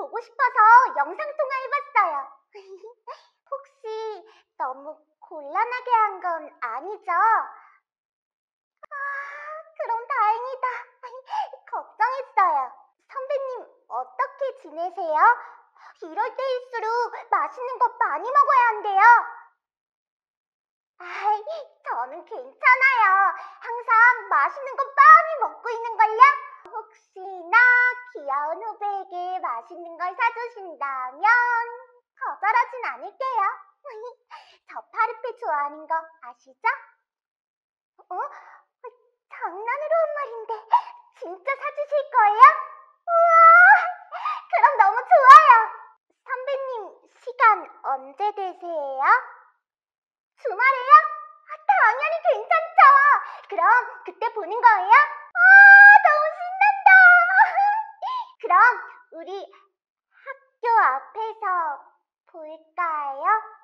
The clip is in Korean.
보고 싶어서 영상통화해봤어요. 혹시 너무 곤란하게 한 건 아니죠? 그럼 다행이다. 걱정했어요. 선배님, 어떻게 지내세요? 이럴 때일수록 맛있는 거 많이 먹어야 한대요. 아이, 저는 괜찮아요. 항상 맛있는 거 많이 먹고 있는걸요? 혹시나 귀여운 후배에게 맛있는 걸 사주신다면 거절하진 않을게요. 저 파르페 좋아하는 거 아시죠? 어? 장난으로 한 말인데 진짜 사주실 거예요? 우와, 그럼 너무 좋아요. 선배님, 시간 언제 되세요? 주말에요? 당연히 괜찮죠. 그럼 그때 보는 거예요? 너무 신난다. 그럼 우리 학교 앞에서 볼까요?